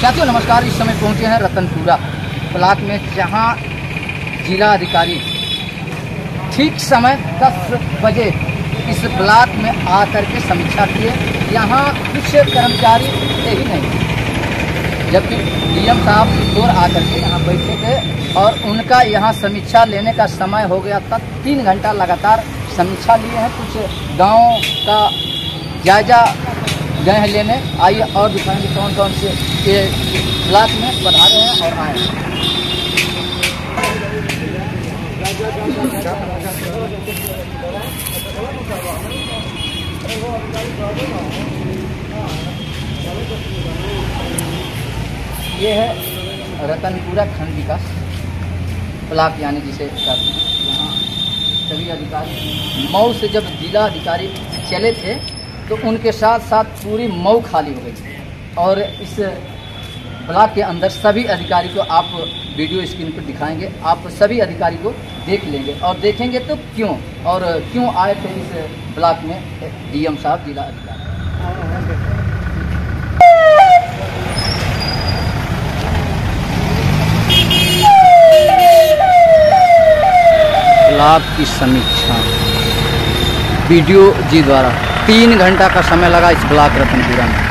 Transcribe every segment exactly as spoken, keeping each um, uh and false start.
साथियों नमस्कार। इस समय पहुंचे हैं रतनपुरा ब्लॉक में, जहां जिला अधिकारी ठीक समय दस बजे इस ब्लॉक में आकर के समीक्षा किए। यहां कुछ कर्मचारी थे ही नहीं, जबकि डीएम साहब और आकर के यहाँ बैठे थे और उनका यहाँ समीक्षा लेने का समय हो गया था। तीन घंटा लगातार समीक्षा लिए हैं। कुछ गाँव का जायजा गए हैं लेने। आइए और दिखाएंगे कौन कौन से ये ब्लॉक में पधारे हैं और आए हैं। ये है रतनपुरा खंड विकास ब्लॉक, यानी जिसे कहते हैं। यहाँ सभी अधिकारी मऊ से जब जिला अधिकारी चले थे तो उनके साथ साथ पूरी मऊ खाली हो गई और इस ब्लॉक के अंदर सभी अधिकारी को आप वीडियो स्क्रीन पर दिखाएंगे। आप सभी अधिकारी को देख लेंगे और देखेंगे to क्यों और क्यों आए थे इस ब्लॉक में डीएम साहब, जिला अधिकारी। ब्लॉक की समीक्षा वीडियो जी द्वारा तीन घंटा का समय लगा इस ब्लॉक रतनपुरा में।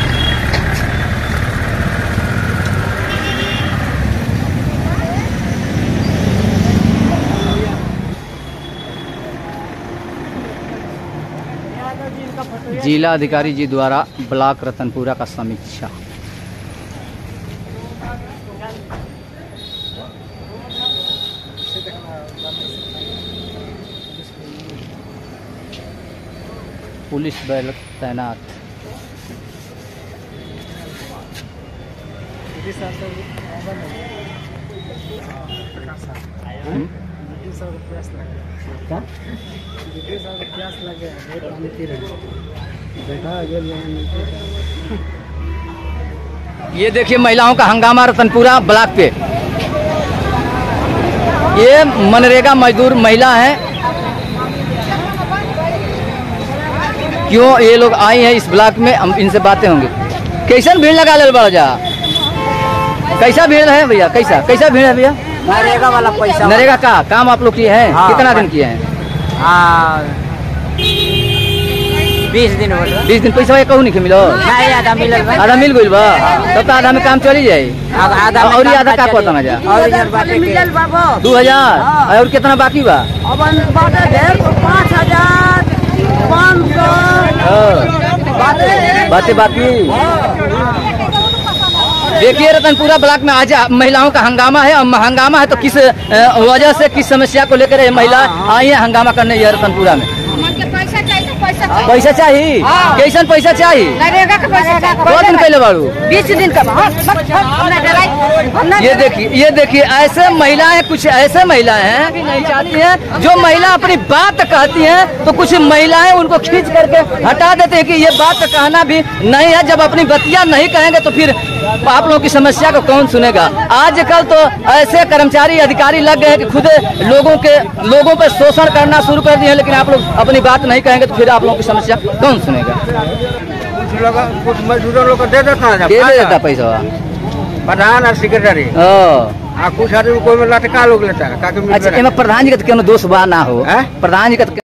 जिला अधिकारी जी द्वारा ब्लॉक रतनपुरा का समीक्षा। पुलिस बल तैनात। ये देखिए महिलाओं का हंगामा रतनपुरा ब्लॉक पे। ये मनरेगा मजदूर महिला हैं। क्यों ये लोग आई हैं इस ब्लॉक में, हम इनसे बातें होंगे। कैसा भीड़ लगा ले बड़ा जा, कैसा भीड़ है भैया? कैसा कैसा भीड़ है भैया? नरेगा वाला पैसा, नरेगा का काम आप लोग किए हैं? हाँ, कितना दिन किए हैं? बीस दिन हो गए। बीस दिन पैसा कहूँ नहीं मिलो? आधा मिल आधा मिल गई बा, तब तो आधा में काम चली जाये। आधा और ये आधा का पता जा दो हजार और कितना बाकी बा? पाँच हजार पाँच सौ बातें बाकी। देखिए रतनपुरा ब्लॉक में आज महिलाओं का हंगामा है और हंगामा है तो किस वजह से, किस समस्या को लेकर महिला आई है हंगामा करने ये रतनपुरा में? पैसा चाहिए। कैसन पैसा चाहिए? दो दिन पहले बाड़ू बीस दिन का। ये देखिए ये देखिए ऐसे महिलाएं, कुछ ऐसे महिलाएं हैं भी नहीं चाहती हैं। जो महिला अपनी बात कहती हैं तो कुछ महिलाएं उनको खींच करके हटा देते हैं कि ये बात कहना भी नहीं है। जब अपनी बतिया नहीं कहेंगे तो फिर आप लोगों की समस्या को कौन सुनेगा? आजकल तो ऐसे कर्मचारी अधिकारी लग गए हैं कि खुद लोगों के लोगों पर शोषण करना शुरू कर दिए हैं। लेकिन आप लोग अपनी बात नहीं कहेंगे तो फिर आप लोगों की समस्या कौन सुनेगा? कुछ मजदूरों लोग दे देता है, दे देता पैसा प्रधान और सेक्रेटरी। कुछ आदमी कोई में लटका लोग लेता है। अच्छा, प्रधान जी का दोष बा ना हो? प्रधान जी का